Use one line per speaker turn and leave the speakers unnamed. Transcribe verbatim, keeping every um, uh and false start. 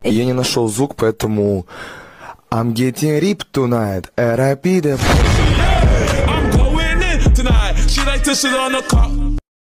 Я не нашел звук, поэтому I'm getting ripped tonight. R I P the...
I'm going in tonight. She like to sit on the cup.